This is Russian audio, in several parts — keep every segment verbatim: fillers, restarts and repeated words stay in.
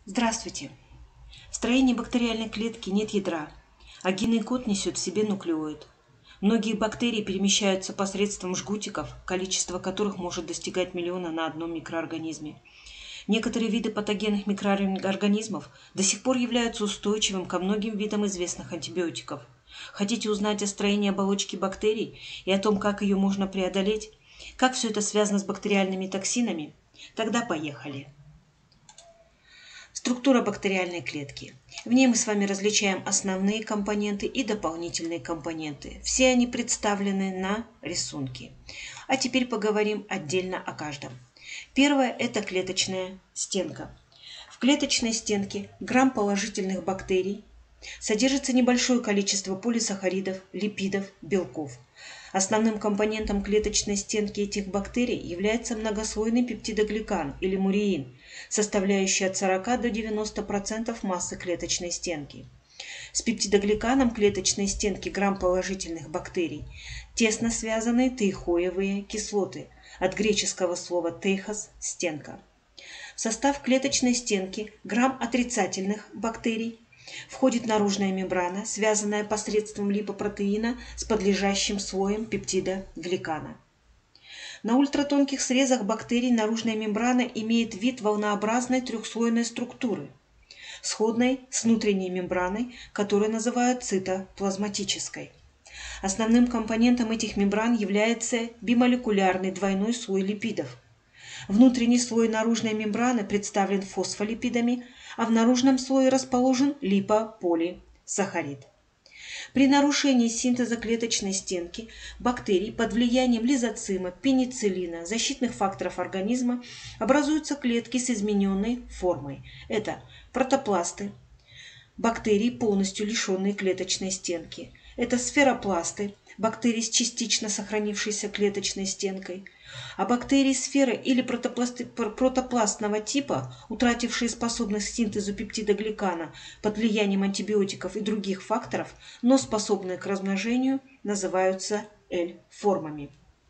Здравствуйте! В строении бактериальной клетки нет ядра, а генный код несет в себе нуклеоид. Многие бактерии перемещаются посредством жгутиков, количество которых может достигать миллиона на одном микроорганизме. Некоторые виды патогенных микроорганизмов до сих пор являются устойчивым ко многим видам известных антибиотиков. Хотите узнать о строении оболочки бактерий и о том, как ее можно преодолеть? Как все это связано с бактериальными токсинами? Тогда поехали! Структура бактериальной клетки. В ней мы с вами различаем основные компоненты и дополнительные компоненты. Все они представлены на рисунке. А теперь поговорим отдельно о каждом. Первое – это клеточная стенка. В клеточной стенке грамм-положительных бактерий содержится небольшое количество полисахаридов, липидов, белков. Основным компонентом клеточной стенки этих бактерий является многослойный пептидогликан или муреин, составляющий от сорока до девяноста процентов массы клеточной стенки. С пептидогликаном клеточной стенки грамм-положительных бактерий тесно связаны тейхоевые кислоты, от греческого слова тейхос – стенка. В состав клеточной стенки грамм-отрицательных бактерий входит наружная мембрана, связанная посредством липопротеина с подлежащим слоем пептида гликана. На ультратонких срезах бактерий наружная мембрана имеет вид волнообразной трехслойной структуры, сходной с внутренней мембраной, которую называют цитоплазматической. Основным компонентом этих мембран является бимолекулярный двойной слой липидов. Внутренний слой наружной мембраны представлен фосфолипидами, а в наружном слое расположен липополисахарид. При нарушении синтеза клеточной стенки бактерий под влиянием лизоцима, пенициллина, защитных факторов организма образуются клетки с измененной формой. Это протопласты, бактерии, полностью лишенные клеточной стенки. Это сферопласты, бактерии с частично сохранившейся клеточной стенкой. А бактерии сферы или протопластного типа, утратившие способность к синтезу пептидогликана под влиянием антибиотиков и других факторов, но способные к размножению, называются L-формами.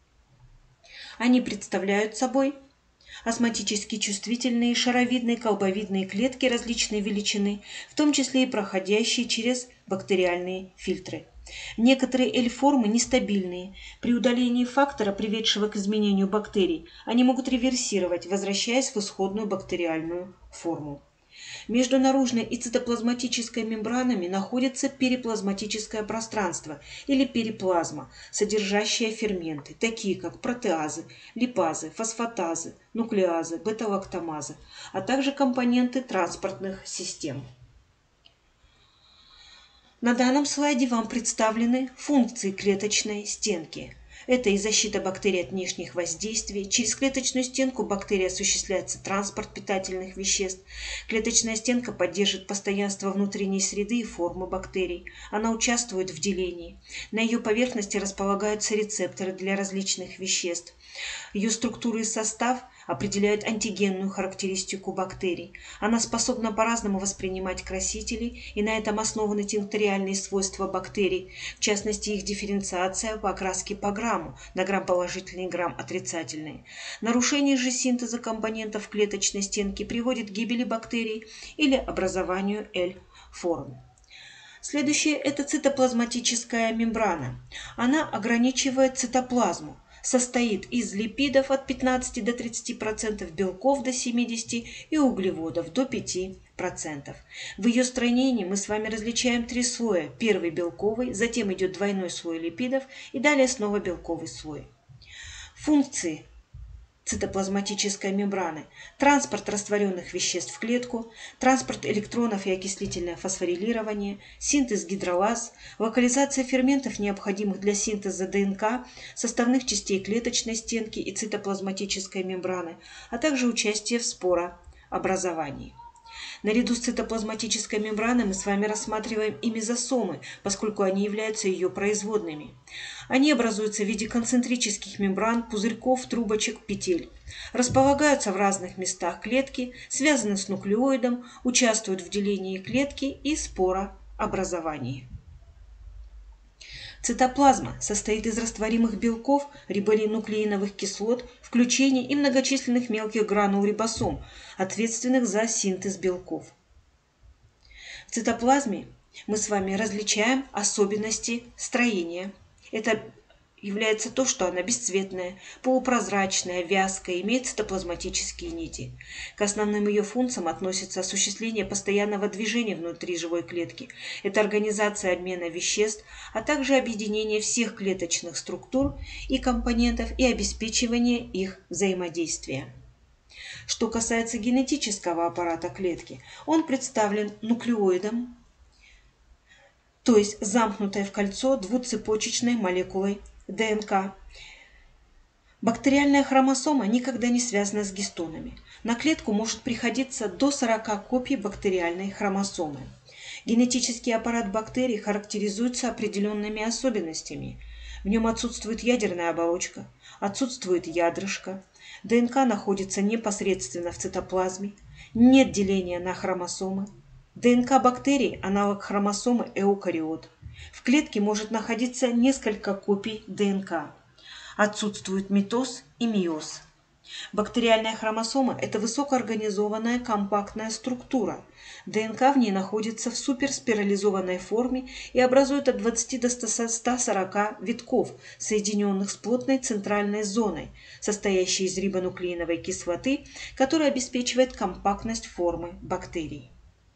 Они представляют собой осмотически чувствительные шаровидные колбовидные клетки различной величины, в том числе и проходящие через бактериальные фильтры. Некоторые L-формы нестабильные. При удалении фактора, приведшего к изменению бактерий, они могут реверсировать, возвращаясь в исходную бактериальную форму. Между наружной и цитоплазматической мембранами находится периплазматическое пространство или периплазма, содержащая ферменты, такие как протеазы, липазы, фосфатазы, нуклеазы, бета-лактамазы, а также компоненты транспортных систем. На данном слайде вам представлены функции клеточной стенки. Это и защита бактерий от внешних воздействий. Через клеточную стенку бактерий осуществляется транспорт питательных веществ. Клеточная стенка поддерживает постоянство внутренней среды и формы бактерий. Она участвует в делении. На ее поверхности располагаются рецепторы для различных веществ. Ее структура и состав определяют антигенную характеристику бактерий. Она способна по-разному воспринимать красители, и на этом основаны территориальные свойства бактерий, в частности их дифференциация по окраске по грамму на грамм положительные и грамм отрицательные. Нарушение же синтеза компонентов клеточной стенки приводит к гибели бактерий или образованию L-форм. Следующее – это цитоплазматическая мембрана. Она ограничивает цитоплазму, состоит из липидов от пятнадцати до тридцати процентов, белков до семидесяти процентов и углеводов до пяти процентов. В ее строении мы с вами различаем три слоя. Первый белковый, затем идет двойной слой липидов и далее снова белковый слой. Функции цитоплазматической мембраны: транспорт растворенных веществ в клетку, транспорт электронов и окислительное фосфорилирование, синтез гидролаз, локализация ферментов, необходимых для синтеза ДНК, составных частей клеточной стенки и цитоплазматической мембраны, а также участие в спорообразовании. Наряду с цитоплазматической мембраной мы с вами рассматриваем и мезосомы, поскольку они являются ее производными. Они образуются в виде концентрических мембран, пузырьков, трубочек, петель. Располагаются в разных местах клетки, связаны с нуклеоидом, участвуют в делении клетки и спорообразовании. Цитоплазма состоит из растворимых белков, рибонуклеиновых кислот, включений и многочисленных мелких гранул рибосом, ответственных за синтез белков. В цитоплазме мы с вами различаем особенности строения. Это является то, что она бесцветная, полупрозрачная, вязкая, имеет цитоплазматические нити. К основным ее функциям относится осуществление постоянного движения внутри живой клетки. Это организация обмена веществ, а также объединение всех клеточных структур и компонентов и обеспечивание их взаимодействия. Что касается генетического аппарата клетки, он представлен нуклеоидом, то есть замкнутой в кольцо двуцепочечной молекулой ДНК. Бактериальная хромосома никогда не связана с гистонами. На клетку может приходиться до сорока копий бактериальной хромосомы. Генетический аппарат бактерий характеризуется определенными особенностями. В нем отсутствует ядерная оболочка, отсутствует ядрышко, ДНК находится непосредственно в цитоплазме, нет деления на хромосомы. ДНК бактерий – аналог хромосомы эукариот. В клетке может находиться несколько копий ДНК. Отсутствует митоз и мейоз. Бактериальная хромосома – это высокоорганизованная компактная структура. ДНК в ней находится в суперспирализованной форме и образует от двадцати до ста сорока витков, соединенных с плотной центральной зоной, состоящей из рибонуклеиновой кислоты, которая обеспечивает компактность формы бактерий.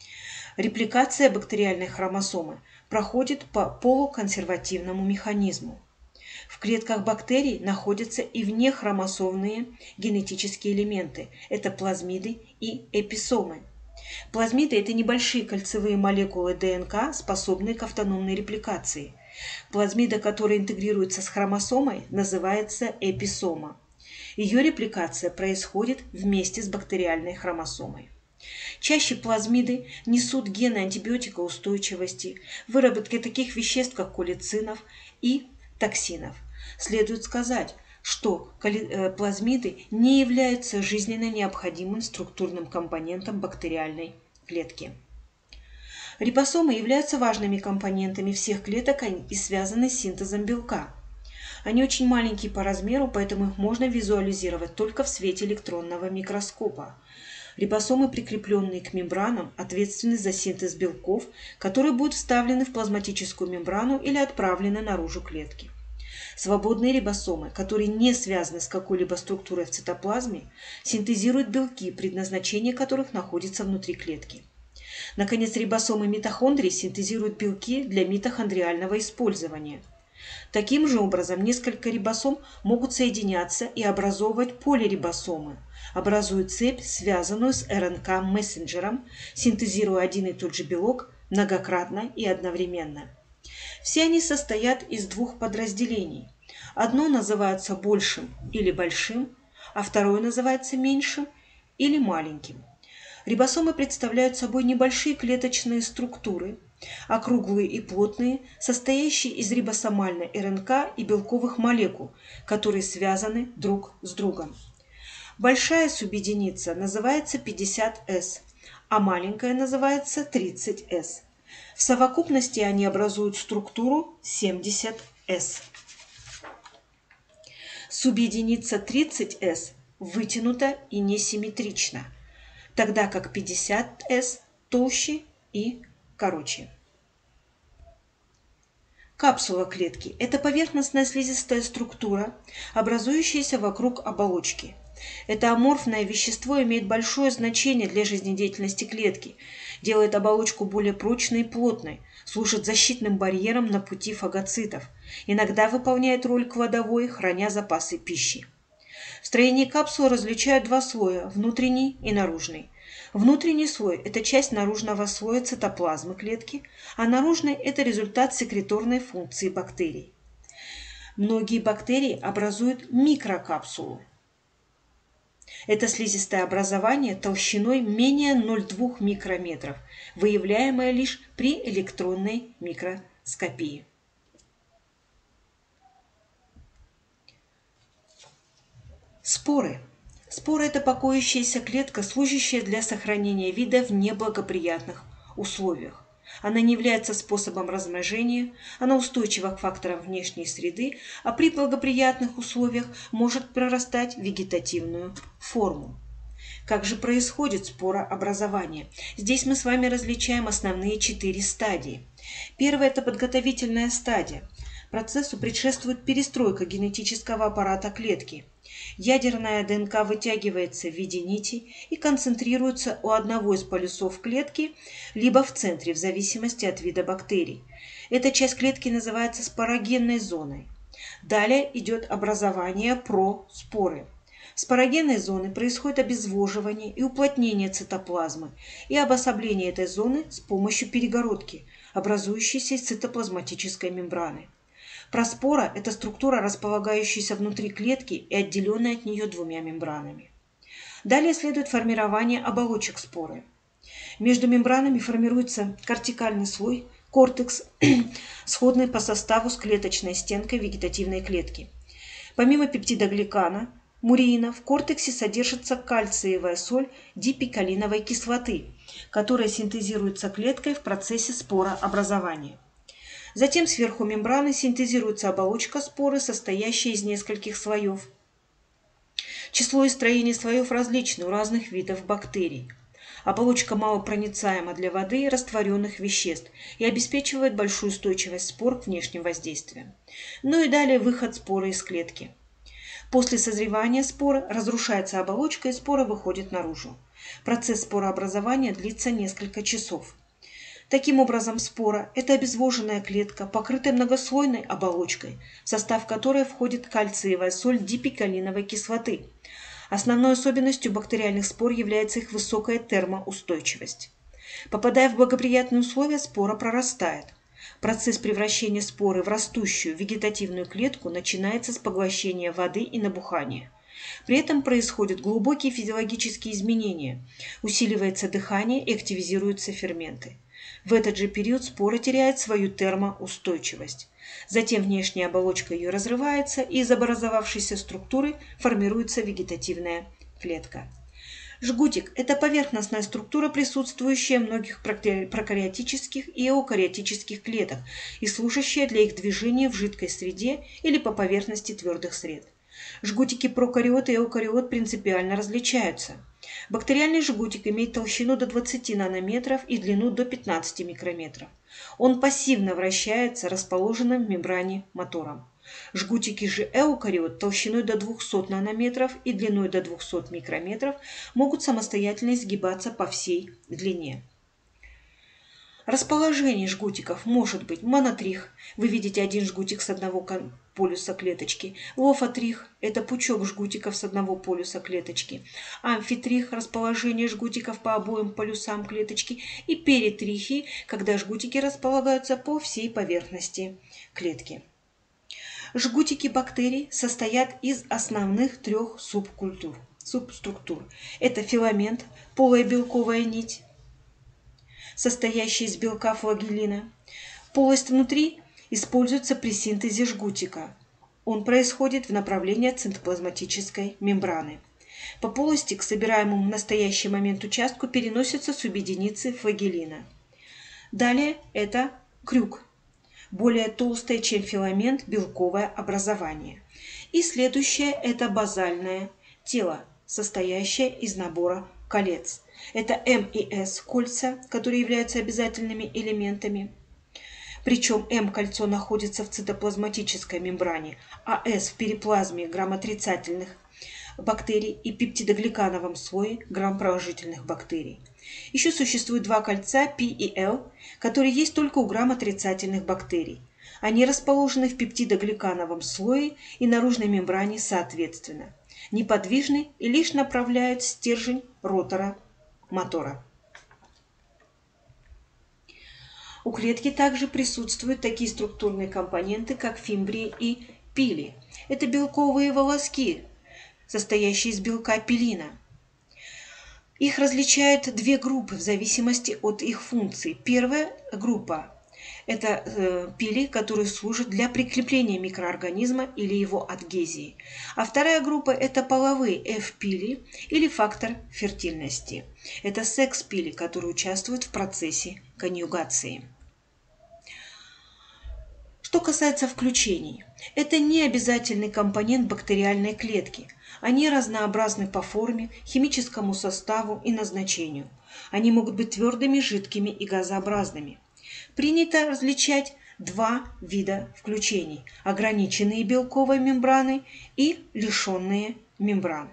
Репликация бактериальной хромосомы проходит по полуконсервативному механизму. В клетках бактерий находятся и внехромосомные генетические элементы – это плазмиды и эписомы. Плазмиды – это небольшие кольцевые молекулы ДНК, способные к автономной репликации. Плазмида, которая интегрируется с хромосомой, называется эписома. Ее репликация происходит вместе с бактериальной хромосомой. Чаще плазмиды несут гены антибиотикоустойчивости, выработки таких веществ, как колицинов и токсинов. Следует сказать, что плазмиды не являются жизненно необходимым структурным компонентом бактериальной клетки. Рибосомы являются важными компонентами всех клеток и связаны с синтезом белка. Они очень маленькие по размеру, поэтому их можно визуализировать только в свете электронного микроскопа. Рибосомы, прикрепленные к мембранам, ответственны за синтез белков, которые будут вставлены в плазматическую мембрану или отправлены наружу клетки. Свободные рибосомы, которые не связаны с какой-либо структурой в цитоплазме, синтезируют белки, предназначение которых находится внутри клетки. Наконец, рибосомы митохондрий синтезируют белки для митохондриального использования. Таким же образом, несколько рибосом могут соединяться и образовывать полирибосомы, образуя цепь, связанную с РНК-мессенджером, синтезируя один и тот же белок многократно и одновременно. Все они состоят из двух подразделений. Одно называется большим или большим, а второе называется меньшим или маленьким. Рибосомы представляют собой небольшие клеточные структуры, округлые и плотные, состоящие из рибосомальной РНК и белковых молекул, которые связаны друг с другом. Большая субъединица называется пятьдесят эс, а маленькая называется тридцать эс. В совокупности они образуют структуру семьдесят эс. Субъединица тридцать эс вытянута и несимметрична, тогда как пятьдесят эс толще и короче. Капсула клетки – это поверхностная слизистая структура, образующаяся вокруг оболочки. Это аморфное вещество имеет большое значение для жизнедеятельности клетки, делает оболочку более прочной и плотной, служит защитным барьером на пути фагоцитов, иногда выполняет роль кладовой, храня запасы пищи. В строении капсулы различают два слоя – внутренний и наружный. Внутренний слой – это часть наружного слоя цитоплазмы клетки, а наружный – это результат секреторной функции бактерий. Многие бактерии образуют микрокапсулу. Это слизистое образование толщиной менее ноль целых две десятых микрометров, выявляемое лишь при электронной микроскопии. Споры. Спора – это покоящаяся клетка, служащая для сохранения вида в неблагоприятных условиях. Она не является способом размножения, она устойчива к факторам внешней среды, а при благоприятных условиях может прорастать в вегетативную форму. Как же происходит спорообразование? Здесь мы с вами различаем основные четыре стадии. Первая – это подготовительная стадия. Процессу предшествует перестройка генетического аппарата клетки. Ядерная ДНК вытягивается в виде нити и концентрируется у одного из полюсов клетки, либо в центре, в зависимости от вида бактерий. Эта часть клетки называется спорогенной зоной. Далее идет образование проспоры. В спорогенной зоне происходит обезвоживание и уплотнение цитоплазмы и обособление этой зоны с помощью перегородки, образующейся из цитоплазматической мембраны. Проспора – это структура, располагающаяся внутри клетки и отделенная от нее двумя мембранами. Далее следует формирование оболочек споры. Между мембранами формируется кортикальный слой, кортекс, сходный по составу с клеточной стенкой вегетативной клетки. Помимо пептидогликана, муреина, в кортексе содержится кальциевая соль дипикалиновой кислоты, которая синтезируется клеткой в процессе спорообразования. Затем сверху мембраны синтезируется оболочка споры, состоящая из нескольких слоев. Число и строение слоев различны у разных видов бактерий. Оболочка малопроницаема для воды и растворенных веществ и обеспечивает большую устойчивость спор к внешним воздействиям. Ну и далее выход споры из клетки. После созревания споры разрушается оболочка и спора выходит наружу. Процесс спорообразования длится несколько часов. Таким образом, спора – это обезвоженная клетка, покрытая многослойной оболочкой, в состав которой входит кальциевая соль дипикалиновой кислоты. Основной особенностью бактериальных спор является их высокая термоустойчивость. Попадая в благоприятные условия, спора прорастает. Процесс превращения споры в растущую вегетативную клетку начинается с поглощения воды и набухания. При этом происходят глубокие физиологические изменения, усиливается дыхание и активизируются ферменты. В этот же период спора теряет свою термоустойчивость. Затем внешняя оболочка ее разрывается, и из образовавшейся структуры формируется вегетативная клетка. Жгутик – это поверхностная структура, присутствующая в многих прокариотических и эукариотических клетках и служащая для их движения в жидкой среде или по поверхности твердых сред. Жгутики прокариот и эукариот принципиально различаются. Бактериальный жгутик имеет толщину до двадцати нанометров и длину до пятнадцати микрометров. Он пассивно вращается расположенным в мембране мотором. Жгутики же эукариот толщиной до двухсот нанометров и длиной до двухсот микрометров могут самостоятельно изгибаться по всей длине. Расположение жгутиков может быть монотрих. Вы видите один жгутик с одного полюса клеточки. Лофотрих – это пучок жгутиков с одного полюса клеточки. Амфитрих – расположение жгутиков по обоим полюсам клеточки. И перитрихи, когда жгутики располагаются по всей поверхности клетки. Жгутики бактерий состоят из основных трех субкультур, субструктур. Это филамент, полая белковая нить, состоящая из белка флагеллина. Полость внутри используется при синтезе жгутика. Он происходит в направлении цитоплазматической мембраны. По полости к собираемому в настоящий момент участку переносятся субъединицы флагеллина. Далее это крюк, более толстое, чем филамент, белковое образование. И следующее – это базальное тело, состоящее из набора колец. Это М и С кольца, которые являются обязательными элементами. Причем М-кольцо находится в цитоплазматической мембране, а С в периплазме грамотрицательных бактерий и пептидогликановом слое грамположительных бактерий. Еще существует два кольца P и L, которые есть только у грамотрицательных бактерий. Они расположены в пептидогликановом слое и наружной мембране соответственно, неподвижны и лишь направляют стержень ротора мотора. У клетки также присутствуют такие структурные компоненты, как фимбрии и пили. Это белковые волоски, состоящие из белка пилина. Их различают две группы в зависимости от их функций. Первая группа Это э, пили, которые служат для прикрепления микроорганизма или его адгезии. А вторая группа – это половые F-пили или фактор фертильности. Это секс-пили, которые участвуют в процессе конъюгации. Что касается включений, это не обязательный компонент бактериальной клетки. Они разнообразны по форме, химическому составу и назначению. Они могут быть твердыми, жидкими и газообразными. Принято различать два вида включений – ограниченные белковой мембраной и лишенные мембран.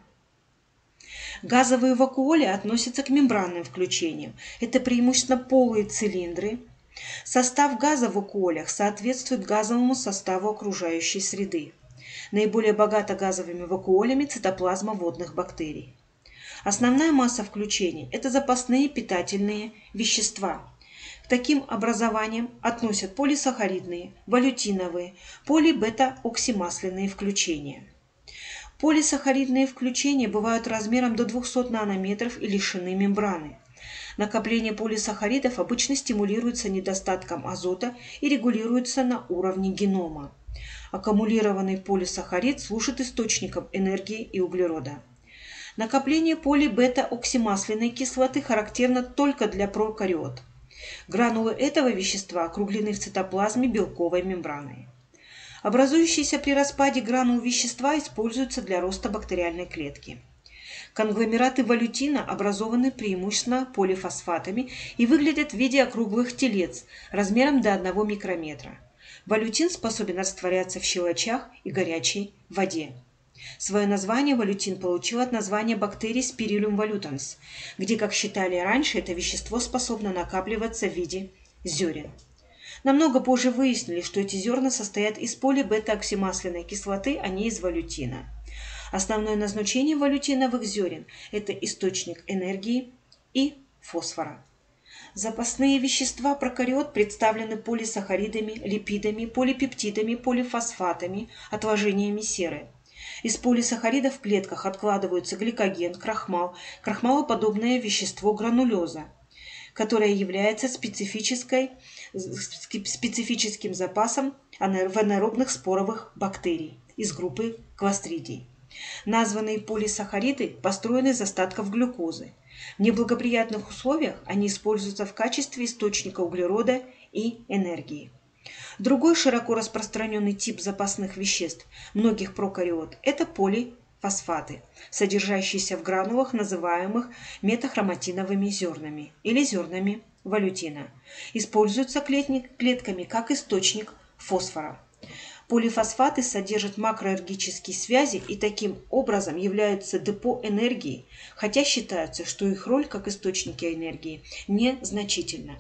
Газовые вакуоли относятся к мембранным включениям. Это преимущественно полые цилиндры. Состав газа в вакуолях соответствует газовому составу окружающей среды. Наиболее богата газовыми вакуолями цитоплазма водных бактерий. Основная масса включений – это запасные питательные вещества. К таким образованиям относят полисахаридные, валютиновые, полибета-оксимасляные включения. Полисахаридные включения бывают размером до двухсот нанометров и лишены мембраны. Накопление полисахаридов обычно стимулируется недостатком азота и регулируется на уровне генома. Аккумулированный полисахарид служит источником энергии и углерода. Накопление полибета-оксимасляной кислоты характерно только для прокариот. Гранулы этого вещества округлены в цитоплазме белковой мембраной. Образующиеся при распаде гранул вещества используются для роста бактериальной клетки. Конгломераты валютина образованы преимущественно полифосфатами и выглядят в виде округлых телец размером до одного микрометра. Валютин способен растворяться в щелочах и горячей воде. Свое название валютин получил от названия бактерий Spirillum volutans, где, как считали раньше, это вещество способно накапливаться в виде зерен. Намного позже выяснили, что эти зерна состоят из полибета-оксимасляной кислоты, а не из валютина. Основное назначение валютиновых зерен – это источник энергии и фосфора. Запасные вещества прокариот представлены полисахаридами, липидами, полипептидами, полифосфатами, отложениями серы. Из полисахаридов в клетках откладываются гликоген, крахмал, крахмалоподобное вещество гранулеза, которое является специфической, специфическим запасом в анаэробных споровых бактерий из группы кластридий. Названные полисахариды построены из остатков глюкозы. В неблагоприятных условиях они используются в качестве источника углерода и энергии. Другой широко распространенный тип запасных веществ многих прокариот – это полифосфаты, содержащиеся в гранулах, называемых метахроматиновыми зернами или зернами валютина. Используются клетками как источник фосфора. Полифосфаты содержат макроэнергетические связи и таким образом являются депо энергии, хотя считается, что их роль как источники энергии незначительна.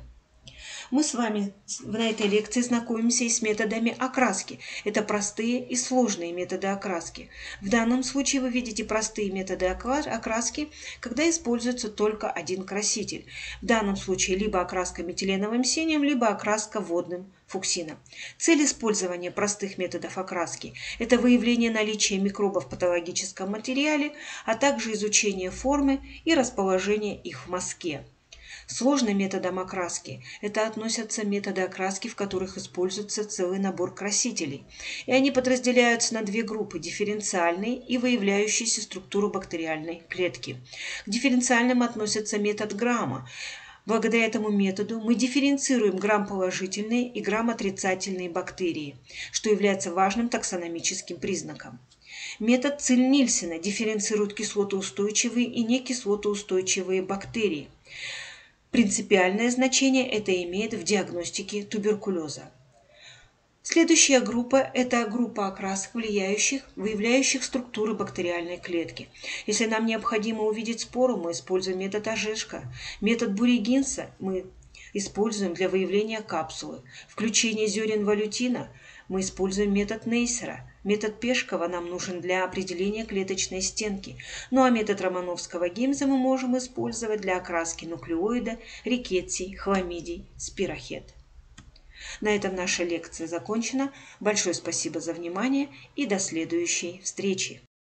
Мы с вами на этой лекции знакомимся и с методами окраски. Это простые и сложные методы окраски. В данном случае вы видите простые методы окраски, когда используется только один краситель. В данном случае либо окраска метиленовым синим, либо окраска водным фуксином. Цель использования простых методов окраски – это выявление наличия микробов в патологическом материале, а также изучение формы и расположения их в мазке. Сложным методом окраски это относятся методы окраски, в которых используется целый набор красителей, и они подразделяются на две группы – дифференциальные и выявляющиеся структуру бактериальной клетки. К дифференциальным относится метод Грамма. Благодаря этому методу мы дифференцируем грамм-положительные и грамм-отрицательные бактерии, что является важным таксономическим признаком. Метод Циль-Нильсена дифференцирует кислотоустойчивые и некислотоустойчивые бактерии. Принципиальное значение это имеет в диагностике туберкулеза. Следующая группа – это группа окрасок, влияющих, выявляющих структуры бактериальной клетки. Если нам необходимо увидеть спору, мы используем метод Ожешко. Метод Буригинса мы используем для выявления капсулы. Включение зерен валютина мы используем метод Нейсера. Метод Пешкова нам нужен для определения клеточной стенки. Ну а метод Романовского-Гимза мы можем использовать для окраски нуклеоида, рикетсий, хламидий, спирохет. На этом наша лекция закончена. Большое спасибо за внимание и до следующей встречи.